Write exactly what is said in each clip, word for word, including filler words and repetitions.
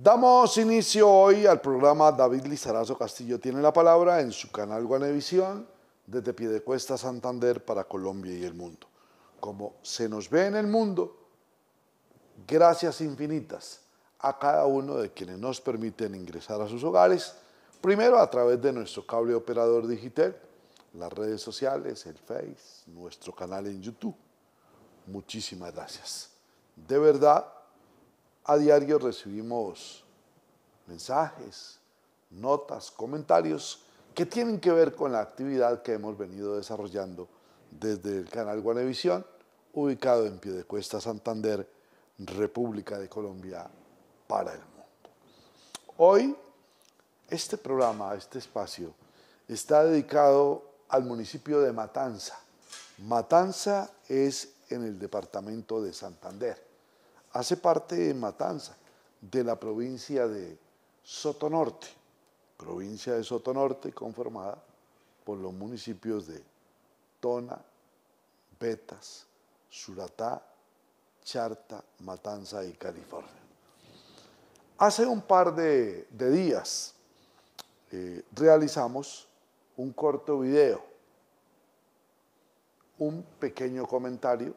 Damos inicio hoy al programa David Lizarazo Castillo tiene la palabra en su canal Guanevisión desde Piedecuesta, Santander para Colombia y el mundo. Como se nos ve en el mundo, gracias infinitas a cada uno de quienes nos permiten ingresar a sus hogares, primero a través de nuestro cable operador Digitel, las redes sociales, el Face, nuestro canal en YouTube. Muchísimas gracias. De verdad, a diario recibimos mensajes, notas, comentarios que tienen que ver con la actividad que hemos venido desarrollando desde el canal Guanevisión, ubicado en Piedecuesta, Santander, República de Colombia, para el mundo. Hoy, este programa, este espacio, está dedicado al municipio de Matanza. Matanza es en el departamento de Santander. Hace parte de Matanza, de la provincia de Sotonorte, provincia de Sotonorte conformada por los municipios de Tona, Betas, Suratá, Charta, Matanza y California. Hace un par de, de días eh, realizamos un corto video, un pequeño comentario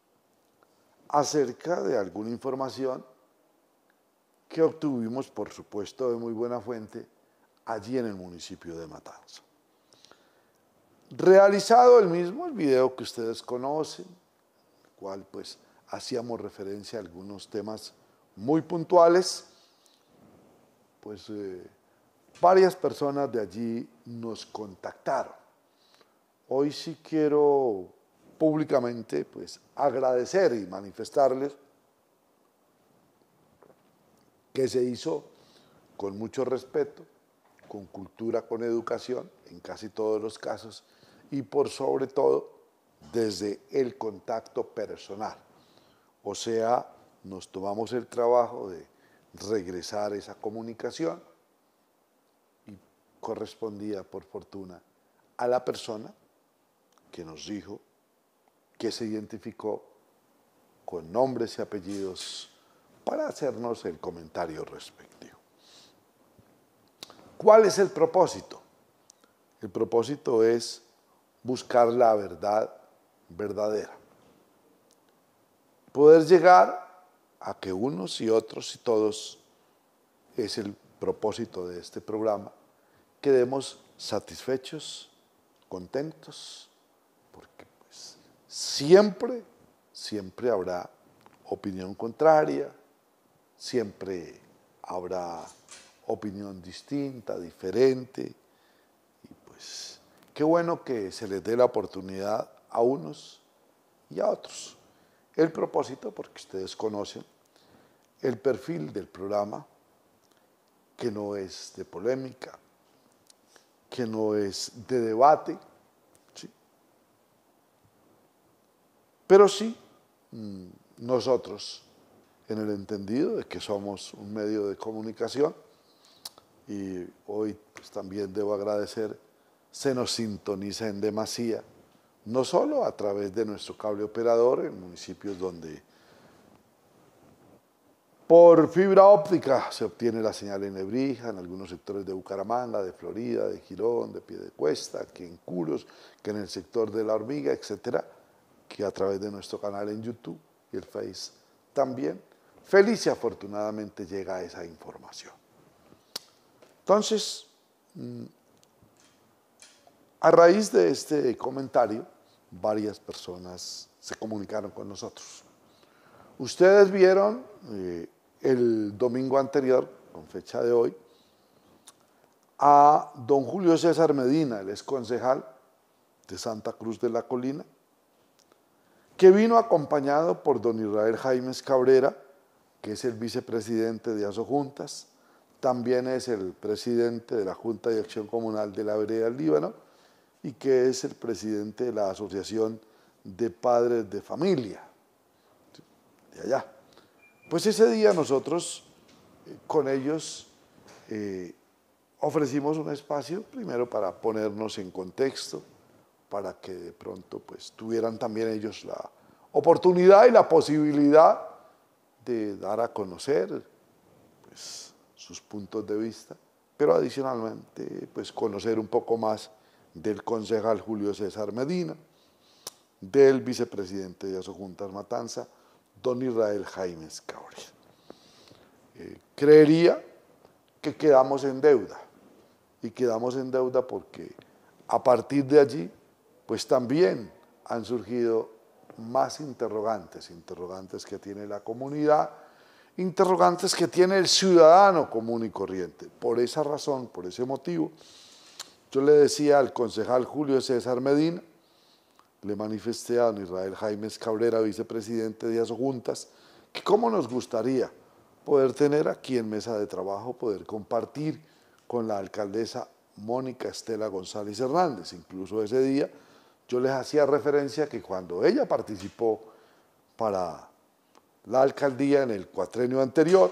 acerca de alguna información que obtuvimos, por supuesto, de muy buena fuente, allí en el municipio de Matanza. Realizado el mismo, el video que ustedes conocen, el cual pues hacíamos referencia a algunos temas muy puntuales, pues eh, varias personas de allí nos contactaron. Hoy sí quiero públicamente pues agradecer y manifestarles que se hizo con mucho respeto, con cultura, con educación, en casi todos los casos, y por sobre todo desde el contacto personal. O sea, nos tomamos el trabajo de regresar esa comunicación y correspondía, por fortuna, a la persona que nos dijo, que se identificó con nombres y apellidos para hacernos el comentario respectivo. ¿Cuál es el propósito? El propósito es buscar la verdad verdadera. Poder llegar a que unos y otros y todos, es el propósito de este programa, quedemos satisfechos, contentos, porque pues siempre, siempre habrá opinión contraria, siempre habrá opinión distinta, diferente, y pues qué bueno que se les dé la oportunidad a unos y a otros. El propósito, porque ustedes conocen el perfil del programa, que no es de polémica, que no es de debate, ¿sí? Pero sí mmm, nosotros, en el entendido de que somos un medio de comunicación, y hoy pues, también debo agradecer, se nos sintoniza en demasía, no solo a través de nuestro cable operador en municipios donde por fibra óptica se obtiene la señal en Nebrija, en algunos sectores de Bucaramanga, de Florida, de Girón, de Piedecuesta, que en Curos, que en el sector de La Hormiga, etcétera, que a través de nuestro canal en YouTube y el Face también, feliz y afortunadamente llega esa información. Entonces, a raíz de este comentario, varias personas se comunicaron con nosotros. Ustedes vieron eh, el domingo anterior, con fecha de hoy, a don Julio César Medina, el ex concejal de Santa Cruz de la Colina, que vino acompañado por don Israel Jaimes Cabrera, que es el vicepresidente de Asojuntas, también es el presidente de la Junta de Acción Comunal de la Vereda del Líbano y que es el presidente de la Asociación de Padres de Familia de allá. Pues ese día nosotros eh, con ellos eh, ofrecimos un espacio primero para ponernos en contexto, para que de pronto pues tuvieran también ellos la oportunidad y la posibilidad de dar a conocer pues sus puntos de vista, pero adicionalmente pues conocer un poco más del concejal Julio César Medina, del vicepresidente de Asojuntas Matanza, don Israel Jaimes Cabrera. Eh, creería que quedamos en deuda, y quedamos en deuda porque a partir de allí, pues también han surgido más interrogantes, interrogantes que tiene la comunidad, interrogantes que tiene el ciudadano común y corriente. Por esa razón, por ese motivo, yo le decía al concejal Julio César Medina, le manifesté a don Israel Jaimes Cabrera, vicepresidente de Asojuntas, que cómo nos gustaría poder tener aquí en mesa de trabajo, poder compartir con la alcaldesa Mónica Estela González Hernández. Incluso ese día yo les hacía referencia que cuando ella participó para la alcaldía en el cuatrenio anterior,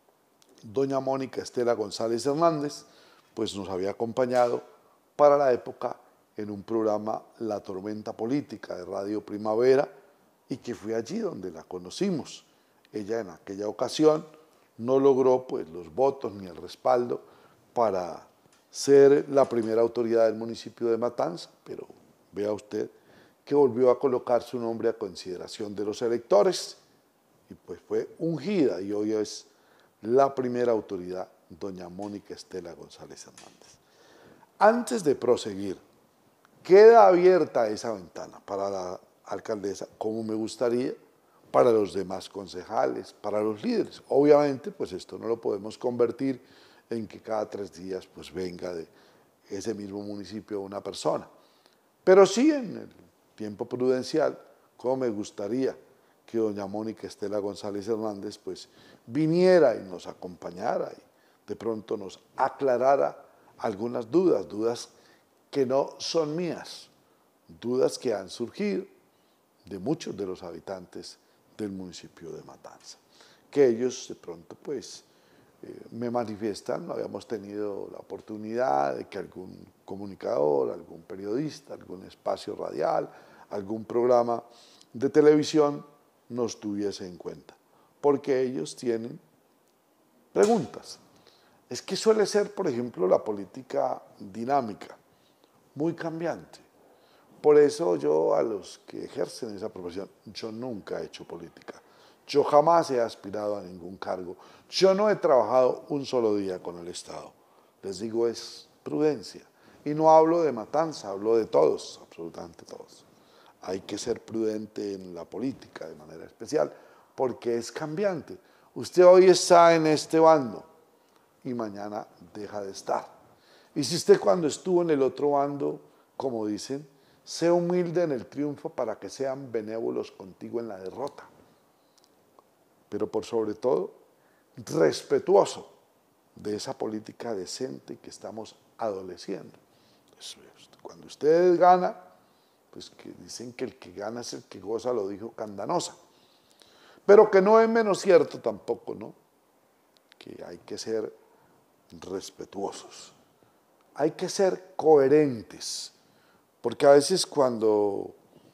doña Mónica Estela González Hernández, pues nos había acompañado para la época en un programa La Tormenta Política de Radio Primavera, y que fue allí donde la conocimos. Ella en aquella ocasión no logró pues los votos ni el respaldo para ser la primera autoridad del municipio de Matanza, pero vea usted que volvió a colocar su nombre a consideración de los electores y pues fue ungida, y hoy es la primera autoridad, doña Mónica Estela González Hernández. Antes de proseguir, queda abierta esa ventana para la alcaldesa, como me gustaría, para los demás concejales, para los líderes. Obviamente, pues esto no lo podemos convertir en que cada tres días pues venga de ese mismo municipio una persona. Pero sí en el tiempo prudencial, como me gustaría que doña Mónica Estela González Hernández pues viniera y nos acompañara y de pronto nos aclarara algunas dudas, dudas que no son mías, dudas que han surgido de muchos de los habitantes del municipio de Matanza, que ellos de pronto pues eh, me manifiestan. No habíamos tenido la oportunidad de que algún comunicador, algún periodista, algún espacio radial, algún programa de televisión nos tuviese en cuenta, porque ellos tienen preguntas. Es que suele ser, por ejemplo, la política dinámica, muy cambiante. Por eso yo a los que ejercen esa profesión, yo nunca he hecho política. Yo jamás he aspirado a ningún cargo. Yo no he trabajado un solo día con el Estado. Les digo, es prudencia. Y no hablo de Matanza, hablo de todos, absolutamente todos. Hay que ser prudente en la política de manera especial, porque es cambiante. Usted hoy está en este bando y mañana deja de estar. Y si usted cuando estuvo en el otro bando, como dicen, sea humilde en el triunfo para que sean benévolos contigo en la derrota. Pero por sobre todo, respetuoso de esa política decente que estamos adoleciendo. Cuando usted gana, pues que dicen que el que gana es el que goza, lo dijo Candanosa. Pero que no es menos cierto tampoco, ¿no? Que hay que ser respetuosos. Hay que ser coherentes, porque a veces cuando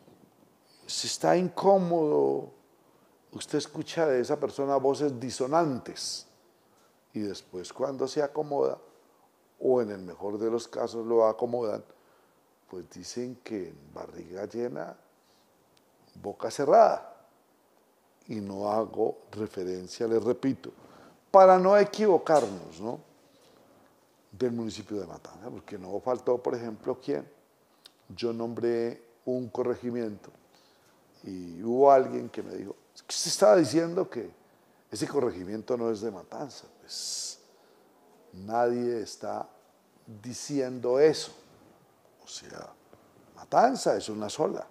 se está incómodo, usted escucha de esa persona voces disonantes, y después cuando se acomoda, o en el mejor de los casos lo acomodan, pues dicen que en barriga llena, boca cerrada. Y no hago referencia, les repito, para no equivocarnos, ¿no?, del municipio de Matanza, porque no faltó, por ejemplo, ¿quién? Yo nombré un corregimiento y hubo alguien que me dijo, es que usted estaba diciendo que ese corregimiento no es de Matanza. Pues nadie está diciendo eso. O sea, Matanza es una sola.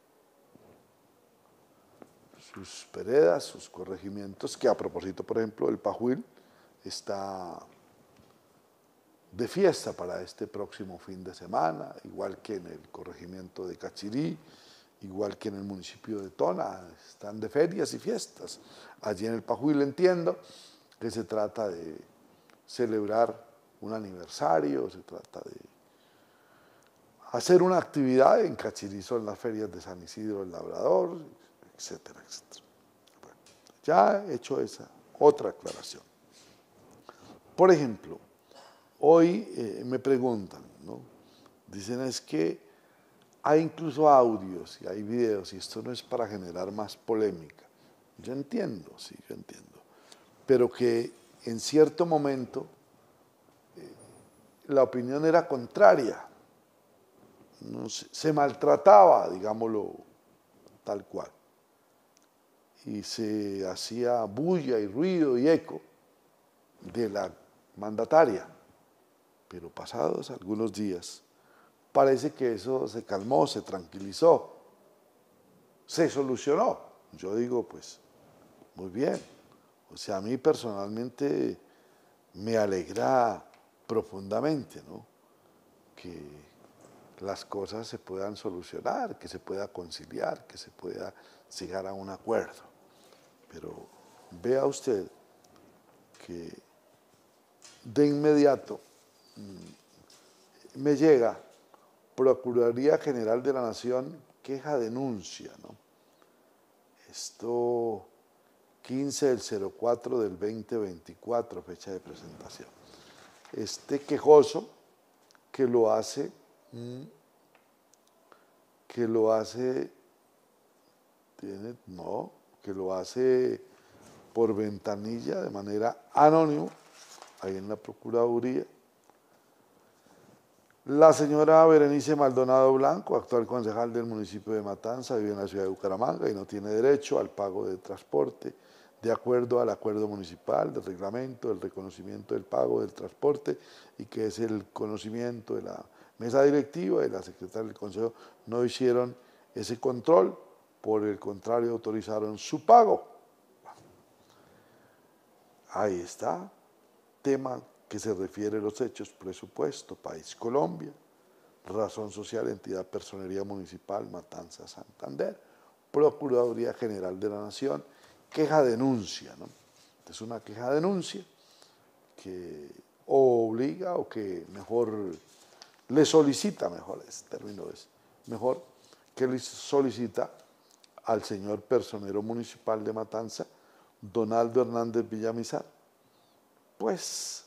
Sus veredas, sus corregimientos, que a propósito, por ejemplo, el Pajuil está de fiesta para este próximo fin de semana, igual que en el corregimiento de Cachirí, igual que en el municipio de Tona, están de ferias y fiestas. Allí en el Pajuil entiendo que se trata de celebrar un aniversario, se trata de hacer una actividad. En Cachirí son las ferias de San Isidro el Labrador, etcétera, etcétera. Bueno, ya he hecho esa otra aclaración. Por ejemplo, hoy eh, me preguntan, ¿no? Dicen es que hay incluso audios y hay videos y esto no es para generar más polémica. Yo entiendo, sí, yo entiendo. Pero que en cierto momento eh, la opinión era contraria. No se, se maltrataba, digámoslo tal cual. Y se hacía bulla y ruido y eco de la mandataria. Pero pasados algunos días, parece que eso se calmó, se tranquilizó, se solucionó. Yo digo, pues, muy bien. O sea, a mí personalmente me alegra profundamente, ¿no? Que las cosas se puedan solucionar, que se pueda conciliar, que se pueda llegar a un acuerdo. Pero vea usted que de inmediato me llega Procuraduría General de la Nación, queja, denuncia, ¿no? Esto quince del cero cuatro del veinte veinticuatro, fecha de presentación. Este quejoso que lo hace, que lo hace, tiene, no, que lo hace por ventanilla de manera anónima, ahí en la Procuraduría. La señora Berenice Maldonado Blanco, actual concejal del municipio de Matanza, vive en la ciudad de Bucaramanga y no tiene derecho al pago de transporte de acuerdo al acuerdo municipal, del reglamento, del reconocimiento del pago del transporte y que es el conocimiento de la mesa directiva y la secretaria del consejo no hicieron ese control, por el contrario autorizaron su pago. Ahí está, tema que se refiere a los hechos, presupuesto, país Colombia, razón social, entidad personería municipal, Matanza, Santander, Procuraduría General de la Nación, queja denuncia, ¿no? Es una queja denuncia que o obliga o que mejor le solicita, mejor es término es, mejor que le solicita al señor personero municipal de Matanza, Donaldo Hernández Villamizar, pues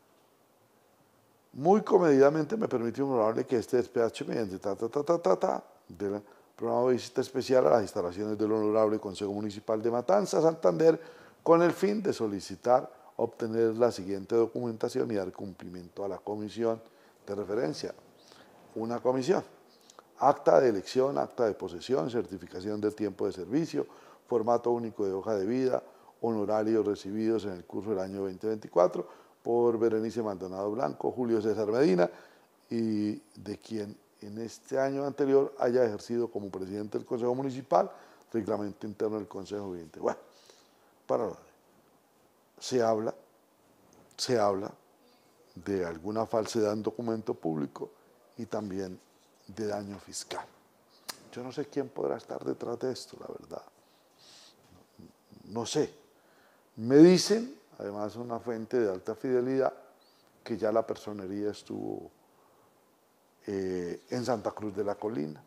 muy comedidamente me permitió honorable que este despache mediante ta, ta, ta, ta, ta, ta, del programa de visita especial a las instalaciones del Honorable Consejo Municipal de Matanza, Santander, con el fin de solicitar obtener la siguiente documentación y dar cumplimiento a la comisión de referencia. Una comisión, acta de elección, acta de posesión, certificación del tiempo de servicio, formato único de hoja de vida, honorarios recibidos en el curso del año veinte veinticuatro, por Berenice Maldonado Blanco, Julio César Medina, y de quien en este año anterior haya ejercido como presidente del Consejo Municipal, reglamento interno del Consejo vigente. Bueno, para se habla, se habla de alguna falsedad en documento público y también de daño fiscal. Yo no sé quién podrá estar detrás de esto, la verdad. No, no sé. Me dicen, además una fuente de alta fidelidad, que ya la personería estuvo eh, en Santa Cruz de la Colina,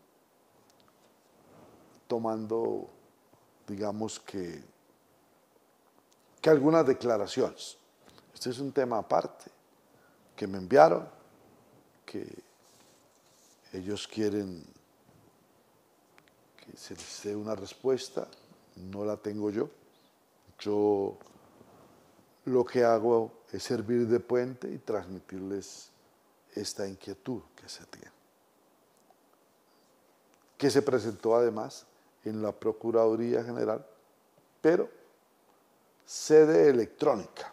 tomando, digamos que, que algunas declaraciones. Este es un tema aparte, que me enviaron, que ellos quieren que se les dé una respuesta, no la tengo yo. Yo lo que hago es servir de puente y transmitirles esta inquietud que se tiene, que se presentó además en la Procuraduría General, pero sede electrónica.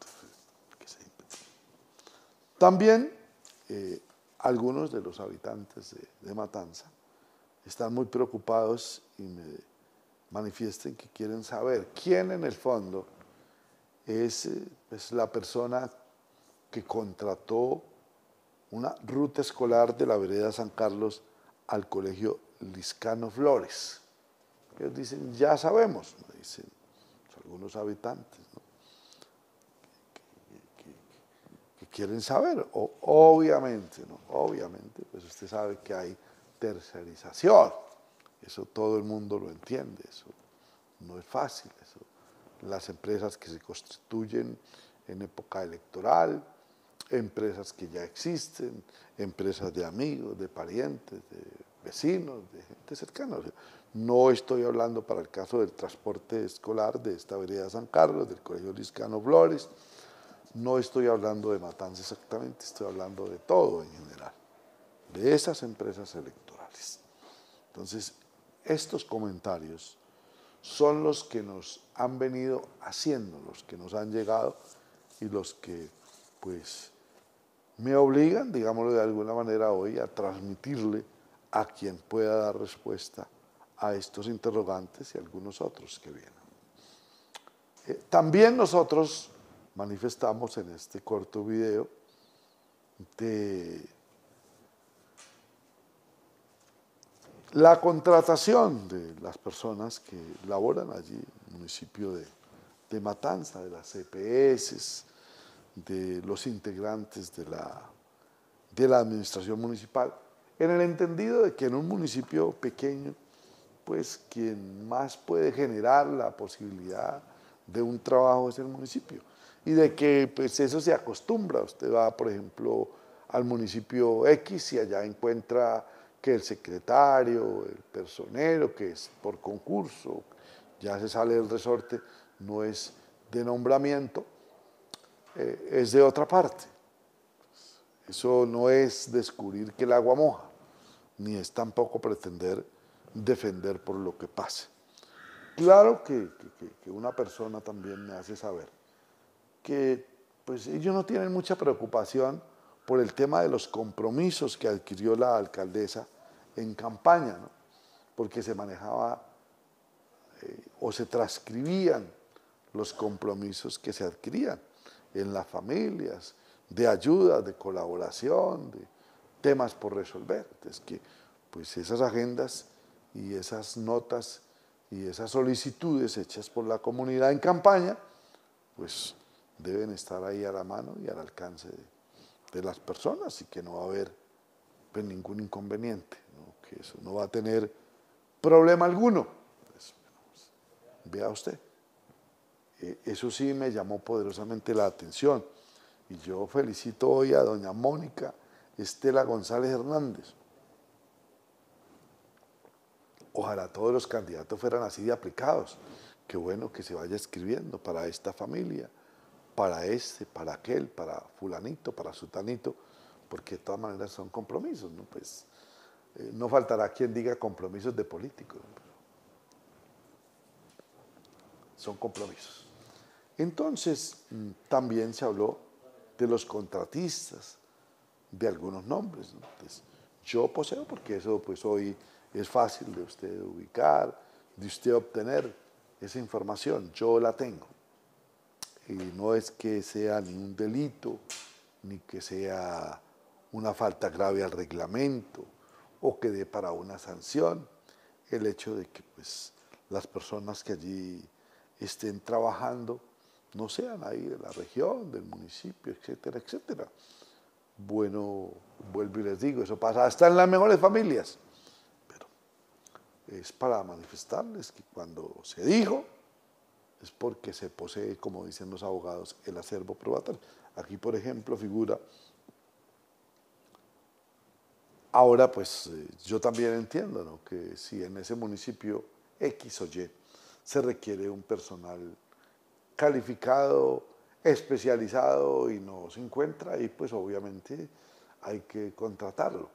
También eh, algunos de los habitantes de, de Matanza están muy preocupados y me manifiesten que quieren saber quién en el fondo es, es la persona que contrató una ruta escolar de la vereda San Carlos al colegio Liscano Flores. Ellos dicen, ya sabemos, me dicen algunos habitantes, ¿no? que, que, que, que quieren saber, o, obviamente, ¿no? Obviamente, pues usted sabe que hay tercerización, eso todo el mundo lo entiende, eso no es fácil, eso. Las empresas que se constituyen en época electoral, empresas que ya existen, empresas de amigos, de parientes, de vecinos, de gente cercana. O sea, no estoy hablando para el caso del transporte escolar de esta vereda San Carlos, del Colegio Liscano Flores, no estoy hablando de Matanza exactamente, estoy hablando de todo en general, de esas empresas electorales. Entonces, estos comentarios son los que nos han venido haciendo, los que nos han llegado y los que, pues, me obligan, digámoslo de alguna manera hoy, a transmitirle a quien pueda dar respuesta a estos interrogantes y a algunos otros que vienen. Eh, también nosotros manifestamos en este corto video de la contratación de las personas que laboran allí en el municipio de, de Matanza, de las C P S, de los integrantes de la, de la administración municipal, en el entendido de que en un municipio pequeño, pues quien más puede generar la posibilidad de un trabajo es el municipio, y de que pues eso se acostumbra. Usted va, por ejemplo, al municipio X y allá encuentra que el secretario, el personero, que es por concurso, ya se sale del resorte, no es de nombramiento, eh, es de otra parte. Eso no es descubrir que el agua moja, ni es tampoco pretender defender por lo que pase. Claro que, que, que una persona también me hace saber que pues, ellos no tienen mucha preocupación por el tema de los compromisos que adquirió la alcaldesa en campaña, ¿no? Porque se manejaba eh, o se transcribían los compromisos que se adquirían en las familias, de ayuda, de colaboración, de temas por resolver. Entonces, que pues esas agendas y esas notas y esas solicitudes hechas por la comunidad en campaña, pues deben estar ahí a la mano y al alcance de, de las personas, y que no va a haber pues, ningún inconveniente, ¿no? Que eso no va a tener problema alguno. Pues, pues, vea usted, eh, eso sí me llamó poderosamente la atención, y yo felicito hoy a doña Mónica Estela González Hernández. Ojalá todos los candidatos fueran así de aplicados. Qué bueno que se vaya escribiendo para esta familia, para este, para aquel, para fulanito, para sutanito, porque de todas maneras son compromisos, ¿no? Pues, eh, no faltará quien diga compromisos de políticos, ¿no? Pero son compromisos. Entonces, también se habló de los contratistas, de algunos nombres, ¿no? Entonces, yo poseo, porque eso pues hoy es fácil de usted ubicar, de usted obtener esa información, yo la tengo. Y no es que sea ni un delito, ni que sea una falta grave al reglamento, o que dé para una sanción, el hecho de que pues, las personas que allí estén trabajando no sean ahí de la región, del municipio, etcétera, etcétera. Bueno, vuelvo y les digo, eso pasa hasta en las mejores familias, pero es para manifestarles que cuando se dijo, es porque se posee, como dicen los abogados, el acervo probatorio. Aquí, por ejemplo, figura, ahora pues yo también entiendo, ¿no?, que si en ese municipio X o Y se requiere un personal calificado, especializado y no se encuentra ahí, pues obviamente hay que contratarlo.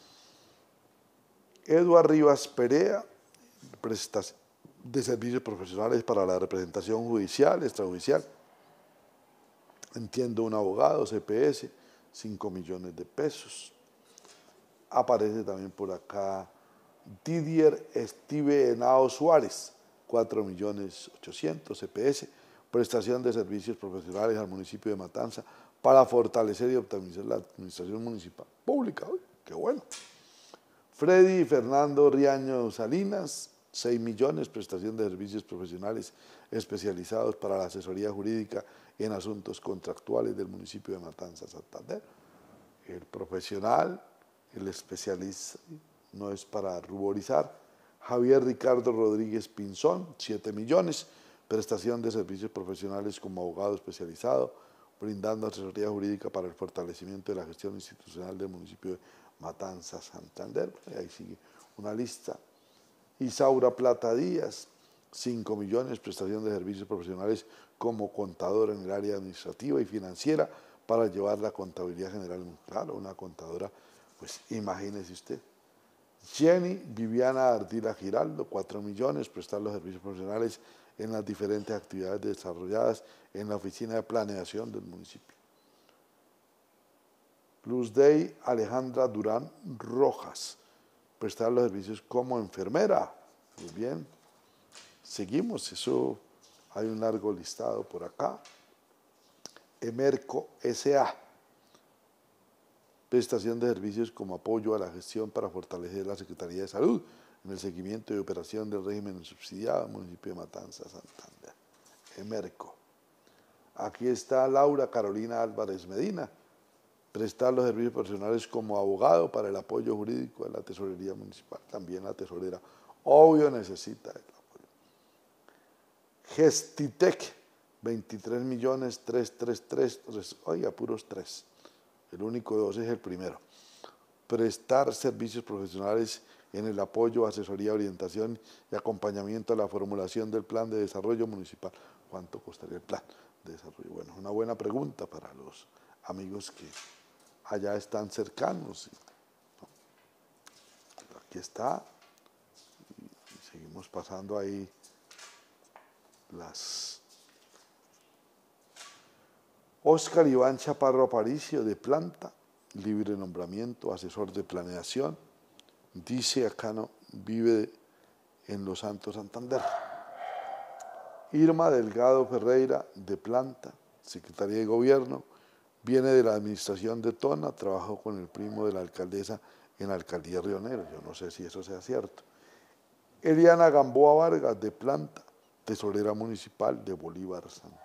Eduard Rivas Perea, prestación de servicios profesionales para la representación judicial, extrajudicial. Entiendo, un abogado, C P S, cinco millones de pesos. Aparece también por acá Didier Estive Henao Suárez, cuatro millones ochocientos, C P S, prestación de servicios profesionales al municipio de Matanza para fortalecer y optimizar la administración municipal pública. ¡Uy, qué bueno! Freddy Fernando Riaño Salinas, seis millones, prestación de servicios profesionales especializados para la asesoría jurídica en asuntos contractuales del municipio de Matanza, Santander. El profesional, el especialista, no es para ruborizar. Javier Ricardo Rodríguez Pinzón, siete millones, prestación de servicios profesionales como abogado especializado, brindando asesoría jurídica para el fortalecimiento de la gestión institucional del municipio de Matanzas, Santander. Ahí sigue una lista. Isaura Plata Díaz, cinco millones, prestación de servicios profesionales como contadora en el área administrativa y financiera para llevar la contabilidad general. Claro, una contadora, pues imagínese usted. Jenny Viviana Ardila Giraldo, cuatro millones, prestar los servicios profesionales en las diferentes actividades desarrolladas en la oficina de planeación del municipio. Luz Day Alejandra Durán Rojas, prestar los servicios como enfermera. Muy bien, seguimos, eso hay un largo listado por acá. Emerco S A, prestación de servicios como apoyo a la gestión para fortalecer la Secretaría de Salud en el seguimiento y operación del régimen subsidiado del municipio de Matanzas, Santander. Emerco. Aquí está Laura Carolina Álvarez Medina, prestar los servicios profesionales como abogado para el apoyo jurídico de la tesorería municipal. También la tesorera, obvio, necesita el apoyo. Gestitec, veintitrés millones trescientos treinta y tres, oiga, puros tres. El único dos es el primero. Prestar servicios profesionales en el apoyo, asesoría, orientación y acompañamiento a la formulación del plan de desarrollo municipal. ¿Cuánto costaría el plan de desarrollo? Bueno, una buena pregunta para los amigos que allá están cercanos. Aquí está. Y seguimos pasando ahí las... Óscar Iván Chaparro Aparicio, de planta, libre nombramiento, asesor de planeación, dice acá no, vive en Los Santos, Santander. Irma Delgado Ferreira, de planta, secretaría de gobierno, viene de la administración de Tona, trabajó con el primo de la alcaldesa en la alcaldía de Río Negro, yo no sé si eso sea cierto. Eliana Gamboa Vargas, de planta, tesorera municipal de Bolívar, Santander.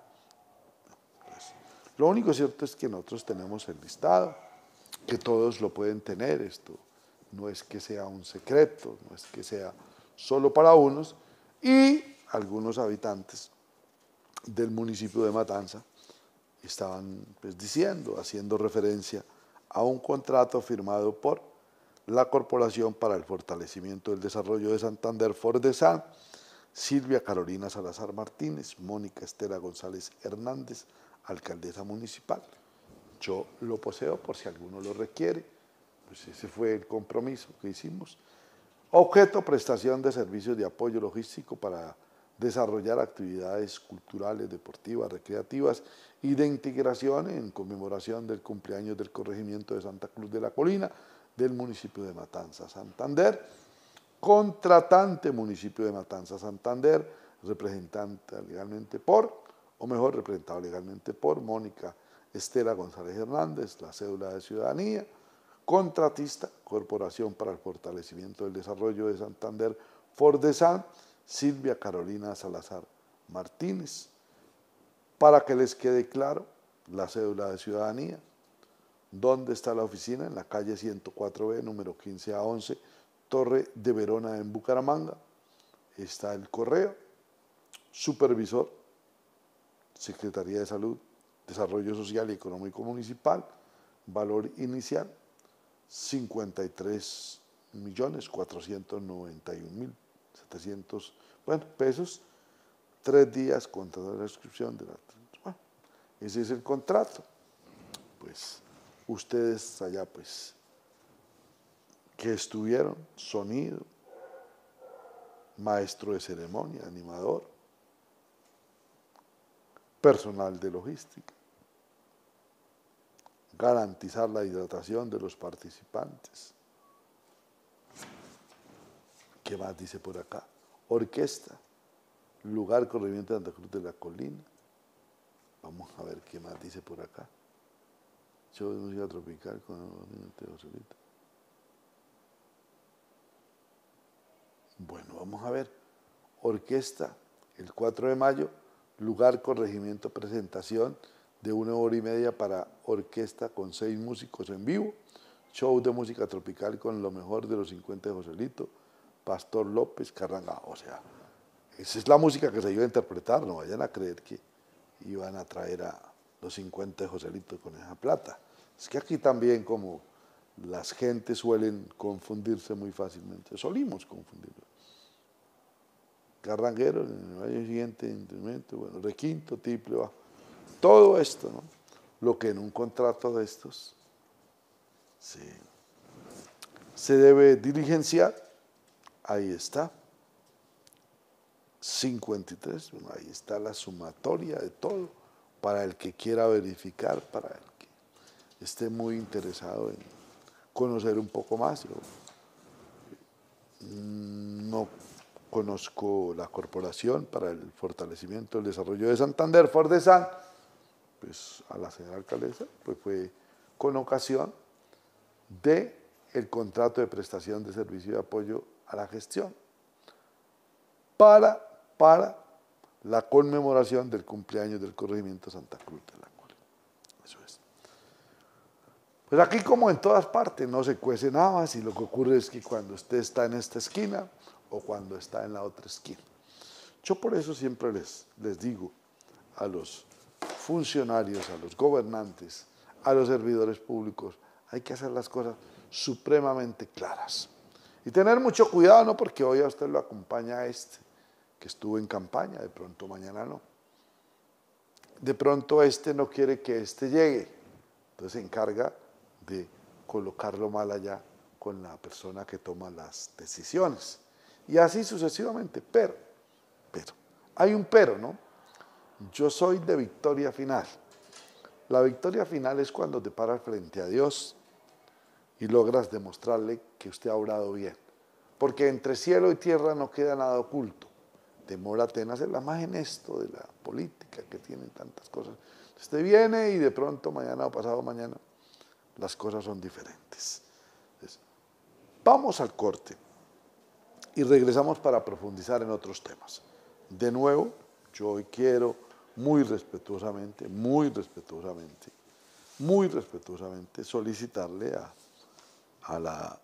Lo único cierto es que nosotros tenemos el listado, que todos lo pueden tener, esto no es que sea un secreto, no es que sea solo para unos, y algunos habitantes del municipio de Matanza estaban pues, diciendo, haciendo referencia a un contrato firmado por la Corporación para el Fortalecimiento del Desarrollo de Santander, Fordesan, Silvia Carolina Salazar Martínez, Mónica Estela González Hernández, alcaldesa municipal. Yo lo poseo por si alguno lo requiere, pues ese fue el compromiso que hicimos. Objeto, prestación de servicios de apoyo logístico para desarrollar actividades culturales, deportivas, recreativas y de integración en conmemoración del cumpleaños del corregimiento de Santa Cruz de la Colina del municipio de Matanzas, Santander. Contratante, municipio de Matanzas, Santander, representante legalmente por, o mejor, representado legalmente por Mónica Estela González Hernández, la cédula de ciudadanía. Contratista, Corporación para el Fortalecimiento del Desarrollo de Santander, Fordesan, Silvia Carolina Salazar Martínez. Para que les quede claro, la cédula de ciudadanía. ¿Dónde está la oficina? En la calle ciento cuatro B, número quince a once, Torre de Verona, en Bucaramanga. Está el correo. Supervisor, Secretaría de Salud, Desarrollo Social y Económico Municipal, valor inicial cincuenta y tres millones cuatrocientos noventa y un mil setecientos bueno, pesos, tres días contra la inscripción de la... Bueno, ese es el contrato. Pues ustedes allá, pues, que estuvieron, sonido, maestro de ceremonia, animador, personal de logística, garantizar la hidratación de los participantes. ¿Qué más dice por acá? Orquesta, lugar corregimiento de Santa Cruz de la Colina. Vamos a ver qué más dice por acá. Show de música tropical con el Joselito. Bueno, vamos a ver. Orquesta, el cuatro de mayo, lugar corregimiento, presentación de una hora y media para orquesta con seis músicos en vivo, show de música tropical con lo mejor de los cincuenta de Joselito, Pastor López, Carranga. O sea, esa es la música que se iba a interpretar, no vayan a creer que iban a traer a los cincuenta de Joselito con esa plata. Es que aquí también como las gentes suelen confundirse muy fácilmente, solimos confundirnos. Carranguero, en el año siguiente, bueno, requinto, triple, bajo. Todo esto, ¿no? Lo que en un contrato de estos se, se debe diligenciar, ahí está. cincuenta y tres, bueno, ahí está la sumatoria de todo, para el que quiera verificar, para el que esté muy interesado en conocer un poco más. Yo no conozco la Corporación para el Fortalecimiento del Desarrollo de Santander, Fordesan, pues a la señora alcaldesa, pues fue con ocasión de el contrato de prestación de servicio de apoyo a la gestión para, para la conmemoración del cumpleaños del corregimiento Santa Cruz de la Cual. Eso es. Pues aquí, como en todas partes, no se cuece nada más, y lo que ocurre es que cuando usted está en esta esquina o cuando está en la otra esquina. Yo por eso siempre les, les digo a los funcionarios, a los gobernantes, a los servidores públicos, hay que hacer las cosas supremamente claras. Y tener mucho cuidado, no porque hoy a usted lo acompaña este, que estuvo en campaña, de pronto mañana no. De pronto este no quiere que este llegue, entonces se encarga de colocarlo mal allá con la persona que toma las decisiones. Y así sucesivamente, pero, pero, hay un pero, ¿no? Yo soy de victoria final. La victoria final es cuando te paras frente a Dios y logras demostrarle que usted ha obrado bien. Porque entre cielo y tierra no queda nada oculto. Demórate en hacer la más en esto de la política, que tienen tantas cosas. Usted viene y de pronto mañana o pasado mañana las cosas son diferentes. Entonces, vamos al corte y regresamos para profundizar en otros temas. De nuevo, yo hoy quiero muy respetuosamente, muy respetuosamente, muy respetuosamente solicitarle a, a la,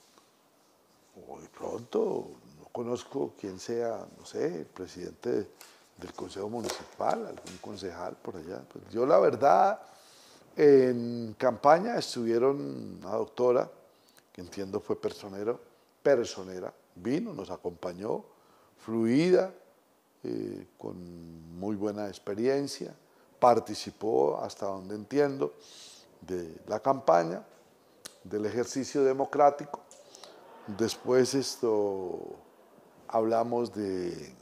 hoy pronto, no conozco quién sea, no sé, el presidente del Consejo Municipal, algún concejal por allá. Pues yo la verdad, en campaña estuvieron una doctora, que entiendo fue personero, personera, vino, nos acompañó, fluida, eh, con muy buena experiencia, participó, hasta donde entiendo, de la campaña, del ejercicio democrático. Después esto, hablamos de,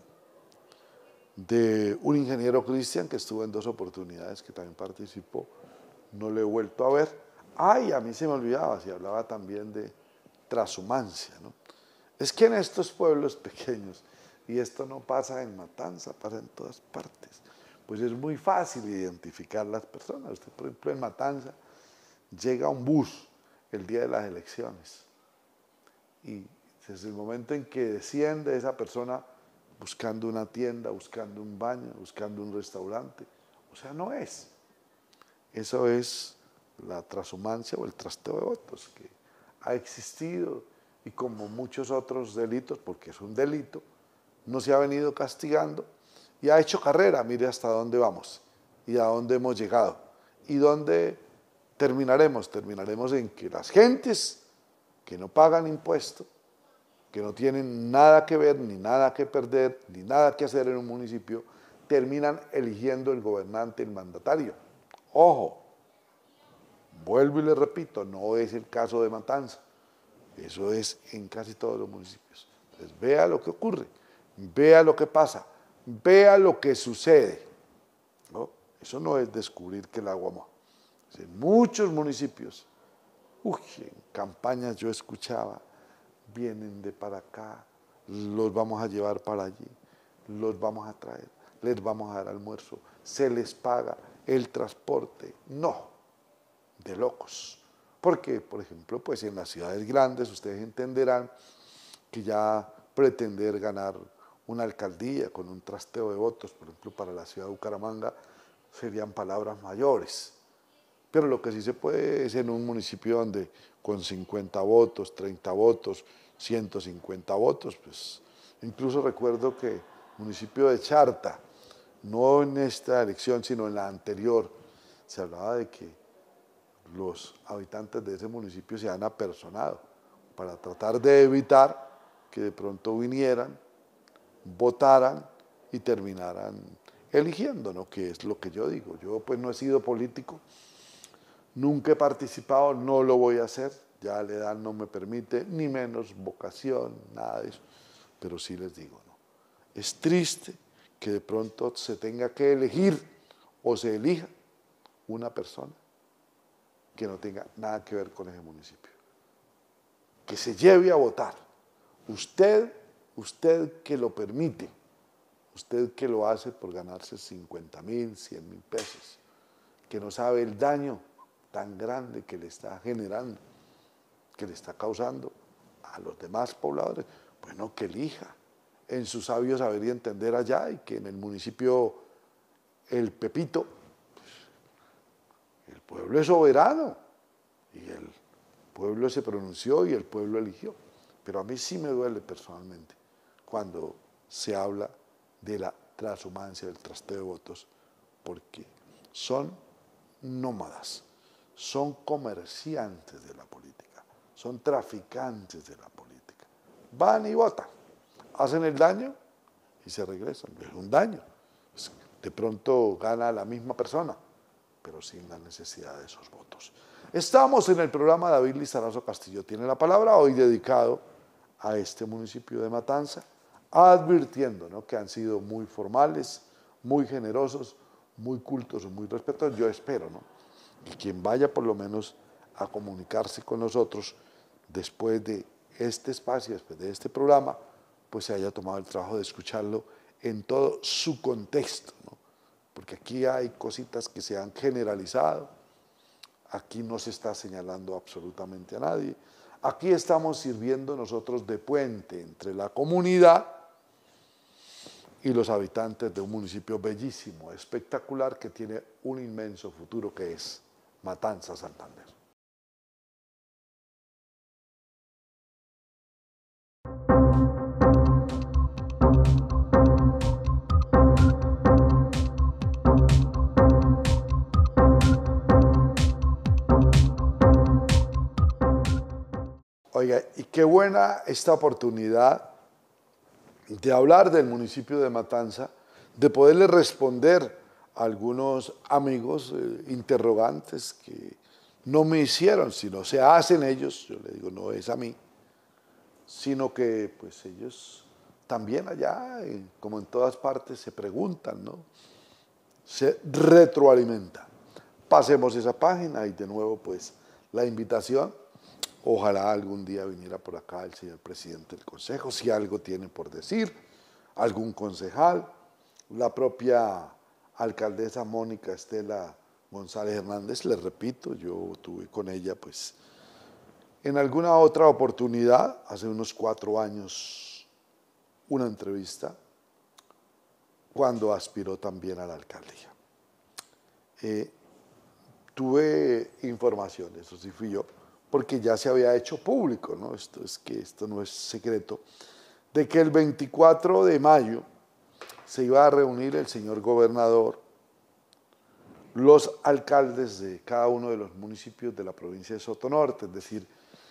de un ingeniero Cristian que estuvo en dos oportunidades, que también participó, no lo he vuelto a ver. Ay, a mí se me olvidaba, se hablaba también de transhumancia, ¿no? Es que en estos pueblos pequeños, y esto no pasa en Matanza, pasa en todas partes, pues es muy fácil identificar las personas. Usted, por ejemplo, en Matanza, llega un bus el día de las elecciones, y desde el momento en que desciende esa persona buscando una tienda, buscando un baño, buscando un restaurante, o sea, no es. Eso es la transhumancia o el trasteo de votos, que ha existido, y como muchos otros delitos, porque es un delito, no se ha venido castigando y ha hecho carrera. Mire hasta dónde vamos y a dónde hemos llegado y dónde terminaremos. Terminaremos en que las gentes que no pagan impuesto, que no tienen nada que ver, ni nada que perder, ni nada que hacer en un municipio, terminan eligiendo el gobernante, el mandatario. Ojo, vuelvo y le repito, no es el caso de Matanza, eso es en casi todos los municipios. Entonces, vea lo que ocurre, vea lo que pasa, vea lo que sucede, ¿no? Eso no es descubrir que el agua moja. En muchos municipios, uy, en campañas yo escuchaba, vienen de para acá, los vamos a llevar para allí, los vamos a traer, les vamos a dar almuerzo, se les paga el transporte. No, de locos. Porque, por ejemplo, pues en las ciudades grandes ustedes entenderán que ya pretender ganar una alcaldía con un trasteo de votos, por ejemplo, para la ciudad de Bucaramanga, serían palabras mayores. Pero lo que sí se puede es en un municipio donde con cincuenta votos, treinta votos, ciento cincuenta votos, pues incluso recuerdo que el municipio de Charta, no en esta elección, sino en la anterior, se hablaba de que los habitantes de ese municipio se han apersonado para tratar de evitar que de pronto vinieran, votaran y terminaran eligiendo, ¿no? Que es lo que yo digo. Yo pues no he sido político, nunca he participado, no lo voy a hacer, ya la edad no me permite, ni menos vocación, nada de eso, pero sí les digo, ¿no? Es triste que de pronto se tenga que elegir o se elija una persona que no tenga nada que ver con ese municipio, que se lleve a votar. Usted, usted que lo permite, usted que lo hace por ganarse cincuenta mil, cien mil pesos, que no sabe el daño tan grande que le está generando, que le está causando a los demás pobladores, bueno, que elija en su sabio saber y entender allá, y que en el municipio El Pepito, pues, el pueblo es soberano, y el pueblo se pronunció y el pueblo eligió. Pero a mí sí me duele personalmente cuando se habla de la transhumancia, del trasteo de votos, porque son nómadas, son comerciantes de la política, son traficantes de la política. Van y votan, hacen el daño y se regresan. Es un daño. De pronto gana la misma persona, pero sin la necesidad de esos votos. Estamos en el programa David Lizarazo Castillo tiene la palabra, hoy dedicado a este municipio de Matanza, advirtiendo, ¿no?, que han sido muy formales, muy generosos, muy cultos, muy respetuosos. Yo espero, ¿no?, que quien vaya por lo menos a comunicarse con nosotros después de este espacio, después de este programa, pues se haya tomado el trabajo de escucharlo en todo su contexto, ¿no? Porque aquí hay cositas que se han generalizado, aquí no se está señalando absolutamente a nadie, aquí estamos sirviendo nosotros de puente entre la comunidad y los habitantes de un municipio bellísimo, espectacular, que tiene un inmenso futuro, que es Matanza, Santander. Oiga, y qué buena esta oportunidad de hablar del municipio de Matanza, de poderle responder a algunos amigos eh, interrogantes que no me hicieron, sino se hacen ellos. Yo le digo, no es a mí, sino que pues ellos también allá, eh, como en todas partes, se preguntan, ¿no? Se retroalimentan. Pasemos esa página y de nuevo pues la invitación. Ojalá algún día viniera por acá el señor presidente del consejo, si algo tiene por decir, algún concejal, la propia alcaldesa Mónica Estela González Hernández. Les repito, yo tuve con ella pues en alguna otra oportunidad, hace unos cuatro años, una entrevista, cuando aspiró también a la alcaldía. Eh, tuve información, eso sí fui yo, porque ya se había hecho público, ¿no? Esto es que esto no es secreto, de que el veinticuatro de mayo se iba a reunir el señor gobernador, los alcaldes de cada uno de los municipios de la provincia de Sotonorte, es decir,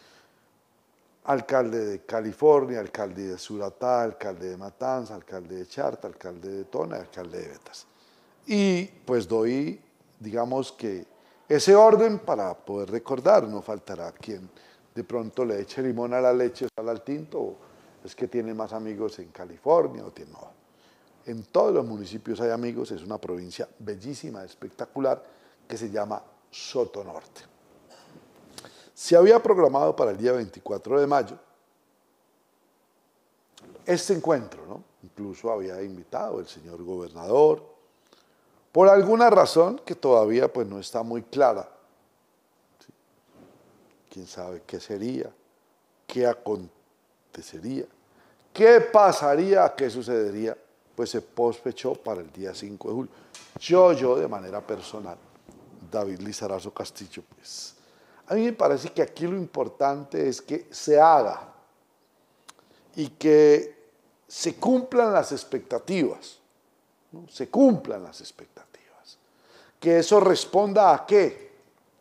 alcalde de California, alcalde de Suratá, alcalde de Matanza, alcalde de Charta, alcalde de Tona, alcalde de Betas. Y pues doy, digamos que, ese orden para poder recordar. No faltará quien de pronto le eche limón a la leche o sal al tinto, o es que tiene más amigos en California, o tiene, no. En todos los municipios hay amigos, es una provincia bellísima, espectacular, que se llama Sotonorte. Se había programado para el día veinticuatro de mayo este encuentro, ¿no? Incluso había invitado el señor gobernador, por alguna razón que todavía pues no está muy clara. ¿Sí? ¿Quién sabe qué sería? ¿Qué acontecería? ¿Qué pasaría? ¿Qué sucedería? Pues se pospechó para el día cinco de julio. Yo, yo de manera personal, David Lizarazo Castillo, pues a mí me parece que aquí lo importante es que se haga y que se cumplan las expectativas, ¿no? Se cumplan las expectativas. que eso responda a qué,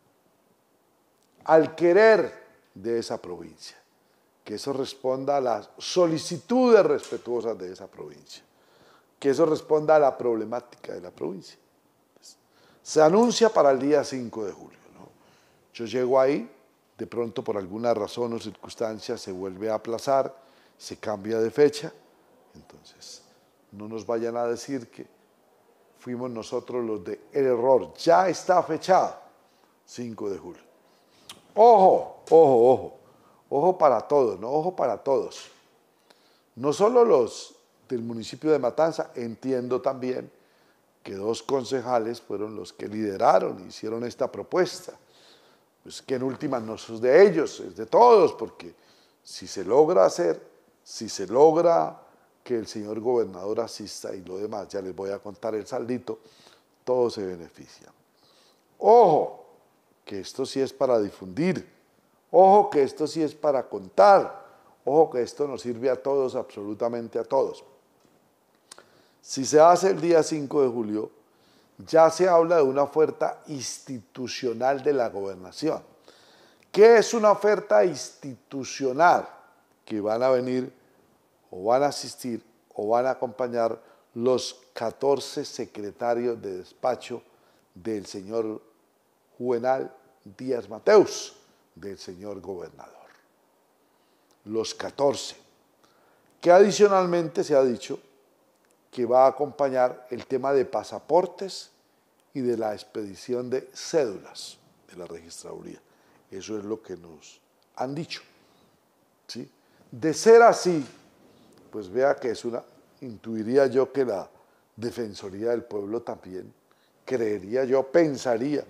al querer de esa provincia, que eso responda a las solicitudes respetuosas de esa provincia, que eso responda a la problemática de la provincia. Se anuncia para el día cinco de julio, ¿no? Yo llego ahí, de pronto por alguna razón o circunstancia se vuelve a aplazar, se cambia de fecha, entonces no nos vayan a decir que fuimos nosotros los de el error. Ya está fechado, cinco de julio. Ojo, ojo, ojo, ojo para todos, ¿no? Ojo para todos. No solo los del municipio de Matanza, entiendo también que dos concejales fueron los que lideraron y hicieron esta propuesta. Pues que en últimas no es de ellos, es de todos, porque si se logra hacer, si se logra que el señor gobernador asista y lo demás, ya les voy a contar el saldito, todos se benefician. Ojo, que esto sí es para difundir, ojo que esto sí es para contar, ojo que esto nos sirve a todos, absolutamente a todos. Si se hace el día cinco de julio, ya se habla de una oferta institucional de la gobernación. ¿Qué es una oferta institucional? Que van a venir o van a asistir o van a acompañar los catorce secretarios de despacho del señor Juvenal Díaz Mateus, del señor gobernador. Los catorce. Que adicionalmente se ha dicho que va a acompañar el tema de pasaportes y de la expedición de cédulas de la registraduría. Eso es lo que nos han dicho, ¿sí? De ser así, pues vea que es una, intuiría yo que la Defensoría del Pueblo también, creería yo, pensaría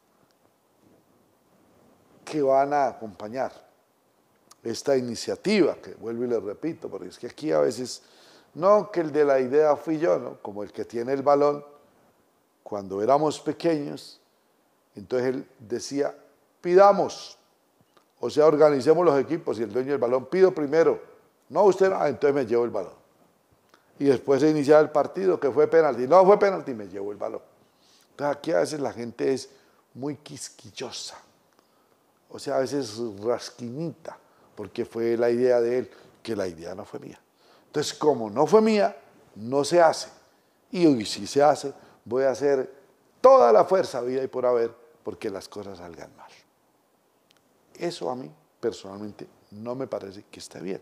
que van a acompañar esta iniciativa, que vuelvo y le repito, porque es que aquí a veces, no que el de la idea fui yo, ¿no? Como el que tiene el balón, cuando éramos pequeños, entonces él decía, pidamos, o sea, organicemos los equipos y el dueño del balón, pido primero, no usted, no, entonces me llevo el balón. Y después se iniciaba el partido, que fue penalti, no fue penalti, me llevo el balón. Entonces aquí a veces la gente es muy quisquillosa, o sea, a veces rasquinita, porque fue la idea de él, que la idea no fue mía. Entonces, como no fue mía, no se hace. Y hoy si se hace, voy a hacer toda la fuerza, vida y por haber, porque las cosas salgan mal. Eso a mí, personalmente, no me parece que esté bien.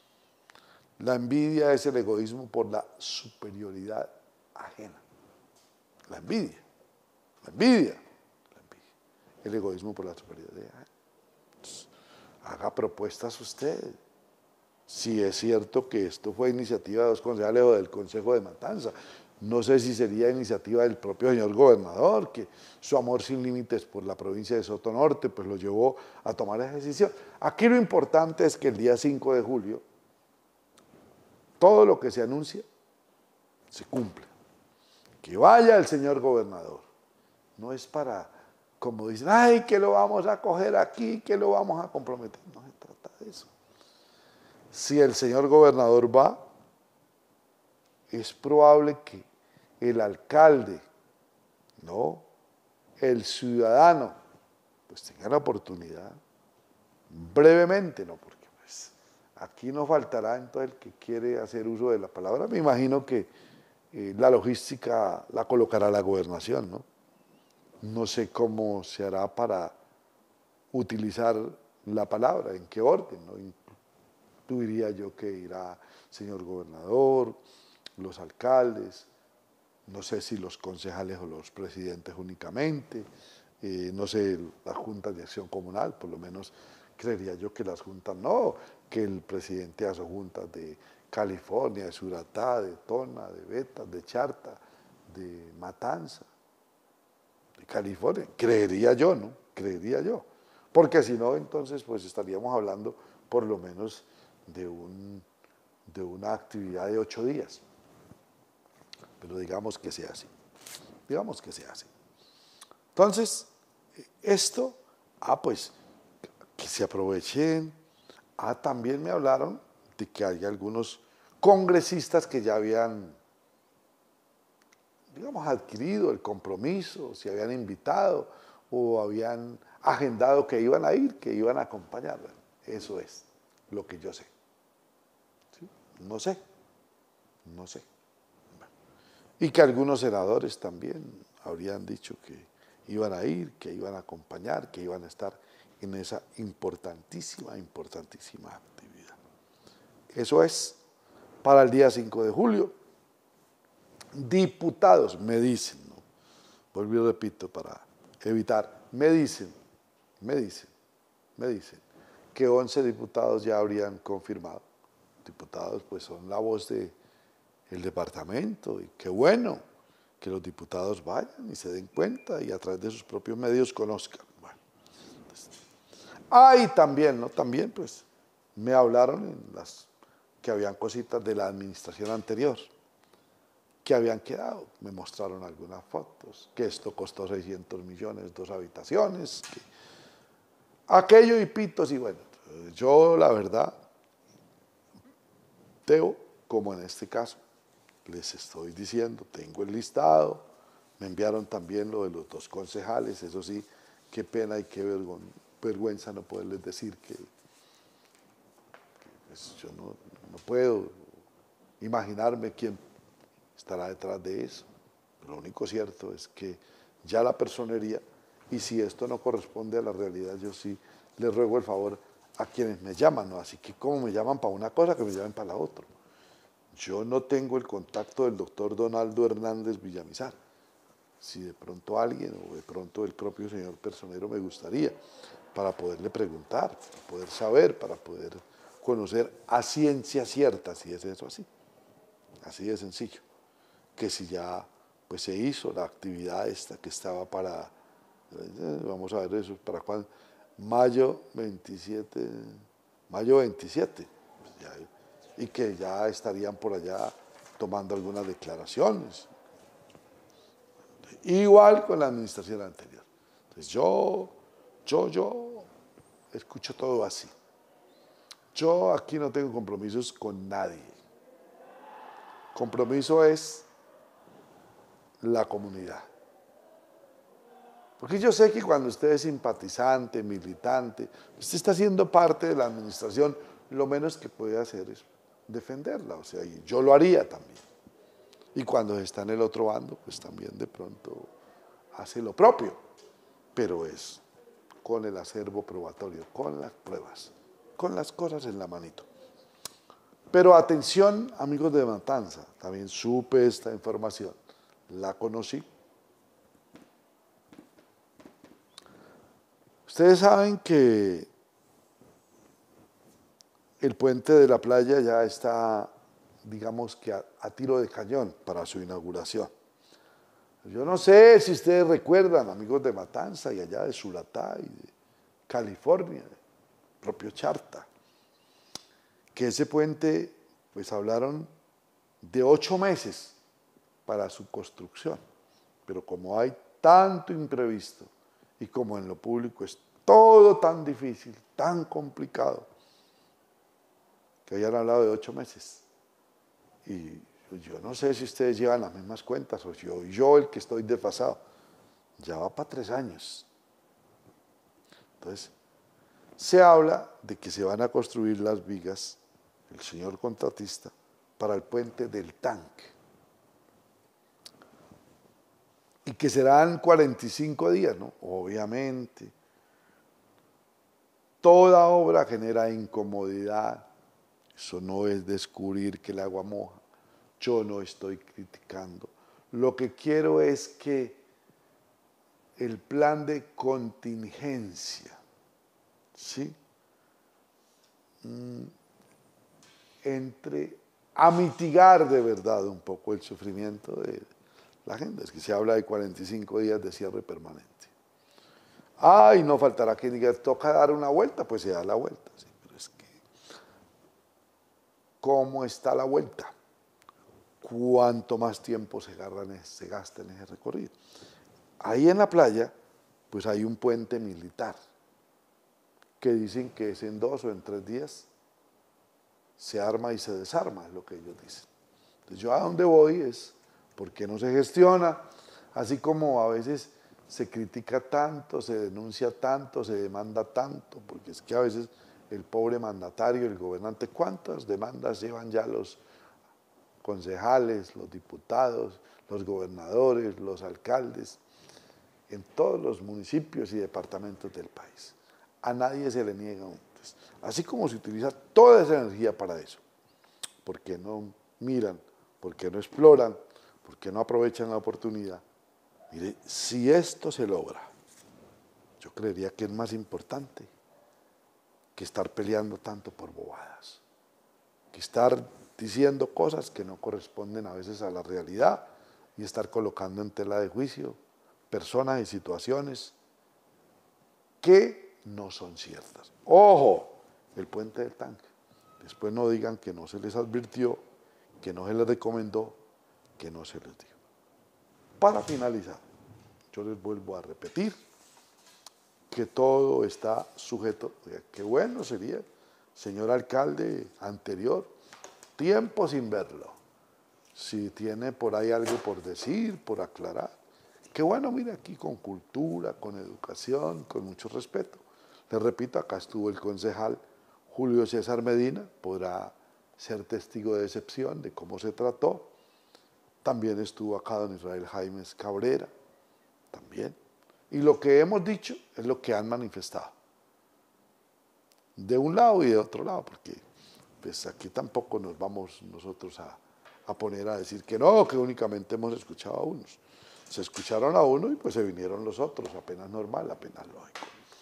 La envidia es el egoísmo por la superioridad ajena. La envidia, la envidia, la envidia. El egoísmo por la superioridad ajena. Entonces, haga propuestas usted. Si es cierto que esto fue iniciativa de dos concejales o del Consejo de Matanza, no sé si sería iniciativa del propio señor gobernador, que su amor sin límites por la provincia de Sotonorte pues lo llevó a tomar esa decisión. Aquí lo importante es que el día cinco de julio todo lo que se anuncia se cumple. Que vaya el señor gobernador. No es para, como dicen, ay, que lo vamos a coger aquí, que lo vamos a comprometer. No se trata de eso. Si el señor gobernador va, es probable que el alcalde, no, el ciudadano, pues tenga la oportunidad, brevemente, ¿no? Porque pues aquí no faltará entonces el que quiere hacer uso de la palabra. Me imagino que eh, la logística la colocará la gobernación, ¿no? No sé cómo se hará para utilizar la palabra, en qué orden, ¿no? Tú diría yo que irá el señor gobernador, los alcaldes, no sé si los concejales o los presidentes únicamente, eh, no sé, las juntas de acción comunal, por lo menos creería yo que las juntas no, que el presidente hace juntas de California, de Suratá, de Tona, de Beta, de Charta, de Matanza, de California, creería yo, ¿no? Creería yo, porque si no, entonces pues estaríamos hablando por lo menos de, un, de una actividad de ocho días. Pero digamos que sea así. Digamos que sea así. Entonces, esto, ah, pues, que se aprovechen. Ah, también me hablaron de que hay algunos congresistas que ya habían, digamos, adquirido el compromiso, si habían invitado o habían agendado que iban a ir, que iban a acompañarla. Eso es lo que yo sé. ¿Sí? No sé, no sé. Y que algunos senadores también habrían dicho que iban a ir, que iban a acompañar, que iban a estar en esa importantísima, importantísima actividad. Eso es para el día cinco de julio. Diputados, me dicen, ¿no? Vuelvo y repito para evitar, me dicen, me dicen, me dicen que once diputados ya habrían confirmado. Diputados pues son la voz del departamento y qué bueno que los diputados vayan y se den cuenta y a través de sus propios medios conozcan. Bueno, entonces, ah, y también, ¿no? También pues me hablaron en las que habían cositas de la administración anterior que habían quedado, me mostraron algunas fotos, que esto costó seiscientos millones, dos habitaciones, que aquello y pitos, y bueno, yo la verdad, Teo, como en este caso, les estoy diciendo, tengo el listado, me enviaron también lo de los dos concejales, eso sí, qué pena y qué vergüenza no poderles decir que, que pues, yo no, no puedo imaginarme quién estará detrás de eso. Lo único cierto es que ya la personería, y si esto no corresponde a la realidad, yo sí les ruego el favor a quienes me llaman, ¿no? Así que como me llaman para una cosa, que me llamen para la otra. Yo no tengo el contacto del doctor Donaldo Hernández Villamizar. Si de pronto alguien o de pronto el propio señor personero me gustaría, para poderle preguntar, para poder saber, para poder conocer a ciencia cierta si es eso así. Así de sencillo. Que si ya pues se hizo la actividad esta que estaba para, eh, vamos a ver eso, para cuándo, mayo veintisiete, mayo veintisiete, pues ya, y que ya estarían por allá tomando algunas declaraciones. Igual con la administración anterior. Entonces yo, yo, yo escucho todo así. Yo aquí no tengo compromisos con nadie. Compromiso es la comunidad. Porque yo sé que cuando usted es simpatizante, militante, usted está siendo parte de la administración, lo menos que puede hacer es defenderla, o sea, y yo lo haría también. Y cuando está en el otro bando, pues también de pronto hace lo propio, pero es con el acervo probatorio, con las pruebas, con las cosas en la manito. Pero atención, amigos de Matanza, también supe esta información, la conocí. Ustedes saben que el puente de la playa ya está, digamos que a, a tiro de cañón para su inauguración. Yo no sé si ustedes recuerdan, amigos de Matanza y allá de Suratá y de California, propio Charta, que ese puente, pues hablaron de ocho meses para su construcción, pero como hay tanto imprevisto y como en lo público es todo tan difícil, tan complicado, que hayan hablado de ocho meses. Y yo no sé si ustedes llevan las mismas cuentas o yo, yo el que estoy desfasado, ya va para tres años. Entonces, se habla de que se van a construir las vigas, el señor contratista, para el puente del tanque. Y que serán cuarenta y cinco días, ¿no? Obviamente. Toda obra genera incomodidad. Eso no es descubrir que el agua moja. Yo no estoy criticando. Lo que quiero es que el plan de contingencia, ¿sí? Mm, entre a mitigar de verdad un poco el sufrimiento de la gente. Es que se habla de cuarenta y cinco días de cierre permanente. Ay, no faltará que diga, toca dar una vuelta, pues se da la vuelta. Sí, pero es que, ¿cómo está la vuelta? ¿Cuánto más tiempo se, agarran, se gasta en ese recorrido? Ahí en la playa, pues hay un puente militar, que dicen que es en dos o en tres días, se arma y se desarma, es lo que ellos dicen. Entonces yo a donde voy es por qué no se gestiona, así como a veces se critica tanto, se denuncia tanto, se demanda tanto, porque es que a veces el pobre mandatario, el gobernante, ¿cuántas demandas llevan ya los concejales, los diputados, los gobernadores, los alcaldes, en todos los municipios y departamentos del país? A nadie se le niega un test. Así como se utiliza toda esa energía para eso, ¿por qué no miran? ¿Por qué no exploran? ¿Por qué no aprovechan la oportunidad? Mire, si esto se logra, yo creería que es más importante que estar peleando tanto por bobadas, que estar diciendo cosas que no corresponden a veces a la realidad y estar colocando en tela de juicio personas y situaciones que no son ciertas. ¡Ojo! El puente del tanque. Después no digan que no se les advirtió, que no se les recomendó, que no se les dijo. Para finalizar, yo les vuelvo a repetir que todo está sujeto. Qué bueno sería, señor alcalde anterior, tiempo sin verlo. Si tiene por ahí algo por decir, por aclarar, qué bueno, mire, aquí con cultura, con educación, con mucho respeto. Les repito, acá estuvo el concejal Julio César Medina, podrá ser testigo de excepción de cómo se trató. También estuvo acá don Israel Jaimes Cabrera, también. Y lo que hemos dicho es lo que han manifestado, de un lado y de otro lado, porque pues aquí tampoco nos vamos nosotros a, a poner a decir que no, que únicamente hemos escuchado a unos. Se escucharon a uno y pues se vinieron los otros, apenas normal, apenas lógico.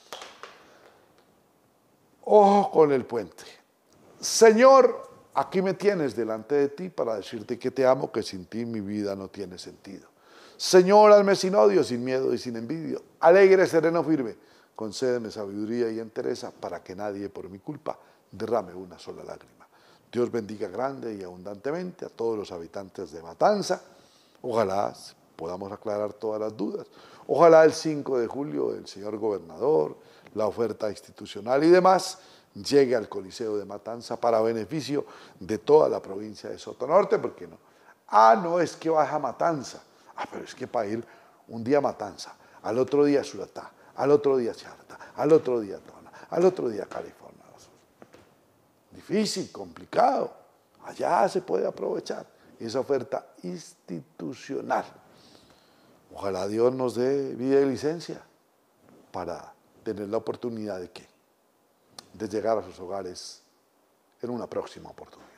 Ojo con el puente. Señor, aquí me tienes delante de ti para decirte que te amo, que sin ti mi vida no tiene sentido. Señor, hazme sin odio, sin miedo y sin envidia, alegre, sereno, firme, concédeme sabiduría y entereza para que nadie por mi culpa derrame una sola lágrima. Dios bendiga grande y abundantemente a todos los habitantes de Matanza. Ojalá podamos aclarar todas las dudas. Ojalá el cinco de julio el señor gobernador, la oferta institucional y demás llegue al Coliseo de Matanza para beneficio de toda la provincia de Sotonorte, ¿por qué no? Ah, no, es que baja Matanza. Ah, pero es que para ir un día a Matanza, al otro día a Suratá, al otro día a Charta, al otro día a Tona, al otro día a California. Difícil, complicado. Allá se puede aprovechar esa oferta institucional. Ojalá Dios nos dé vida y licencia para tener la oportunidad de qué, de llegar a sus hogares en una próxima oportunidad.